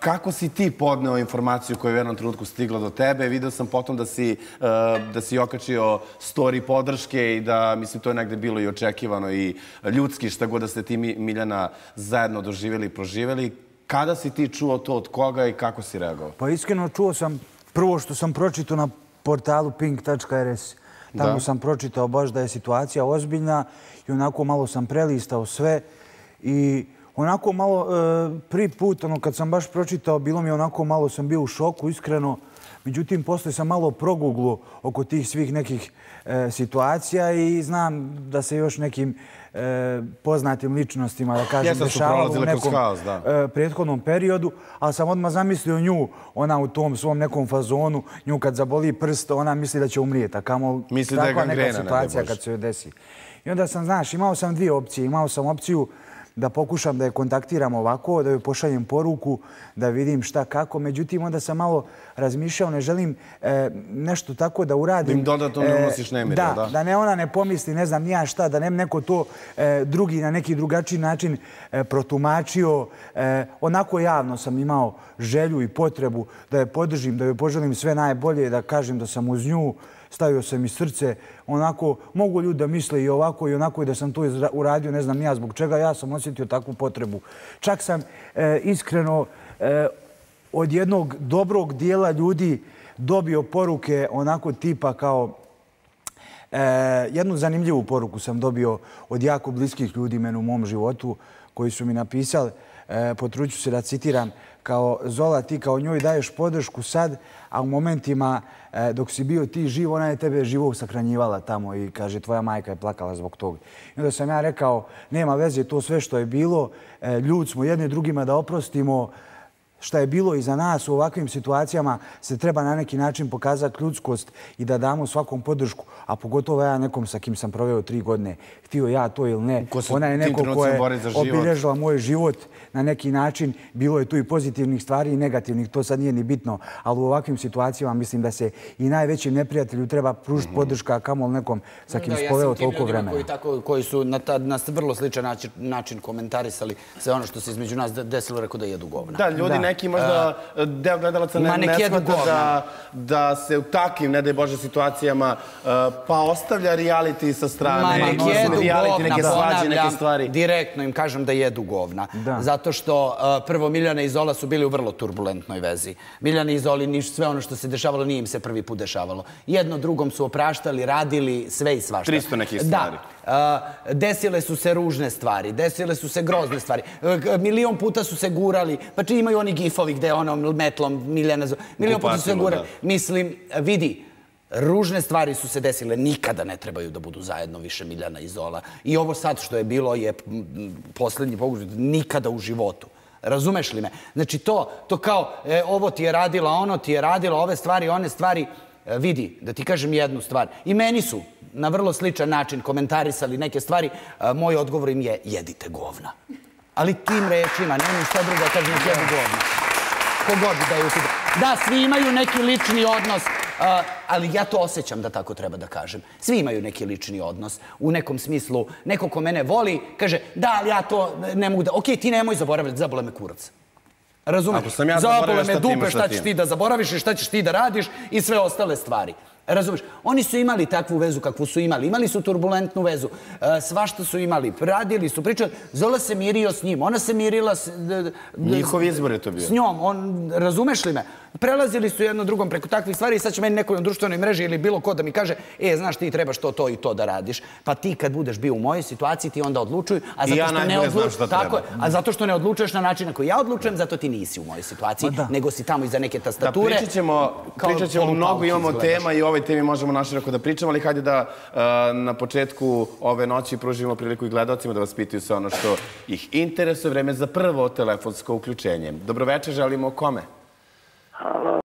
Kako si ti podneo informaciju koja je u jednom trenutku stigla do tebe? Video sam potom da si okačio story podrške i da, mislim, to je negde bilo i očekivano i ljudski, šta god da ste ti, Miljana, zajedno doživjeli i proživjeli. Kada si ti čuo to od koga i kako si reagovao? Pa iskreno čuo sam prvo što sam pročitao na portalu pink.rs. Tamo sam pročitao baš da je situacija ozbiljna i onako malo sam prelistao sve i onako malo prvi put, kad sam baš pročitao, bilo mi onako malo sam bio u šoku, iskreno. Međutim, poslije sam malo proguglo oko tih svih nekih situacija i znam da se još nekim poznatim ličnostima, da kažem, dešavalo u nekom prethodnom periodu, ali sam odmah zamislio nju, ona u tom svom nekom fazonu, nju kad zaboli prst, ona misli da će umrijeti, a kamo takva neka situacija kad se joj desi. I onda sam, znaš, imao sam dvije opcije. Imao sam opciju da pokušam da je kontaktiram ovako, da joj pošaljem poruku, da vidim šta kako. Međutim, onda sam malo razmišljao, ne želim nešto tako da uradim. Da im dodatno ne unosiš nemir, da? Da ne ona ne pomisli, ne znam nija šta, da ne neko to drugi na neki drugačiji način protumačio. Onako javno sam imao želju i potrebu da je podržim, da joj poželim sve najbolje, da kažem da sam uz nju, stavio sam i srce, onako, mogu ljudi da misle i ovako i onako i da sam to uradio, ne znam ja zbog čega, ja sam osjetio takvu potrebu. Čak sam iskreno od jednog dobrog dijela ljudi dobio poruke onako tipa kao, jednu zanimljivu poruku sam dobio od jako bliskih ljudi meni u mom životu koji su mi napisali, potruću se da citiram, kao Zola, ti kao njoj daješ podršku sad, a u momentima dok si bio ti živ, ona je tebe živog sakranjivala tamo i kaže tvoja majka je plakala zbog toga. I onda sam ja rekao, nema veze, to sve što je bilo, ljud smo jedni drugima da oprostimo, šta je bilo iza nas u ovakvim situacijama se treba na neki način pokazati ljudskost i da damo svakom podršku, a pogotovo ja nekom sa kim sam proveo 3 godine, htio ja to ili ne. Ona je neko ko je obilježila moj život na neki način. Bilo je tu i pozitivnih stvari i negativnih, to sad nije ni bitno, ali u ovakvim situacijama mislim da se i najvećim neprijatelju treba pružiti podrška, kamol nekom sa kim spoveo toliko vremena. Koji su na vrlo sličan način komentarisali sve ono što se između nas desilo, rekao da jedu govna. Da, ljudi neki možda deo gledalaca ne shvata da se u takvim, ne daj Bože, situacijama pa ostavlja reality sa strane. Reality, neke svađe, neke stvari. Direktno im kažem da jedu govna. Zato što prvo Miljana i Zola su bili u vrlo turbulentnoj vezi. Miljana i Zoli, sve ono što se dešavalo nije im se prvi put dešavalo. Jedno drugom su opraštali, radili sve i svašta. 300 nekih stvari. Desile su se ružne stvari, desile su se grozne stvari. Milion puta su se gurali, pa či imaju oni gifovi gde ono metlom Miljana Zola. Milion puta su se gurali. Mislim, vidi, ružne stvari su se desile, nikada ne trebaju da budu zajedno više Miljana i Zola. I ovo sad što je bilo je posljednji pokušaj, nikada u životu. Razumeš li me? Znači to kao ovo ti je radila, ono ti je radila, ove stvari, one stvari. Vidi, da ti kažem jednu stvar. I meni su na vrlo sličan način komentarisali neke stvari. Moj odgovor im je jedite govna. Ali tim rečima, nemam šta drugo da kažem, jedu govna. Kogod da je u pitanju. Da, svi imaju neki lični odnos, ali ja to osjećam da tako treba da kažem. Svi imaju neki lični odnos. U nekom smislu, neko ko mene voli, kaže, da, ali ja to ne mogu da... Okej, ti nemoj zaboraviti, zabole me kurac. Razumeš? Zabole me dupe, šta ćeš ti da zaboraviš i šta ćeš ti da radiš i sve ostale stvari. Razumeš? Oni su imali takvu vezu kakvu su imali. Imali su turbulentnu vezu. Svašta su imali. Radili su, pričali. Zola se mirio s njim. Ona se mirila s... Njihov izbor je to bio. S njom. Razumeš li me? Prelazili su jedno drugom preko takvih stvari i sad će meni neko na društvenoj mreži ili bilo ko da mi kaže znaš ti trebaš to i to da radiš. Pa ti kad budeš bio u mojoj situaciji ti onda odlučuj. I ja najbolje znam šta treba. A zato što ne odlučuješ na način na koji ja odlučujem, zato ti nisi u mojoj situaciji, nego si tamo iza neke tastature. Pričat ćemo mnogo, imamo tema i o ovoj temi možemo naširoko da pričamo, ali hajde da na početku ove noći pružimo priliku i gledalcima da vas pitaju sve ono što ih interesuje. Vreme za prvo telefonsko uključenje. Dobroveče, želimo kome? Halo.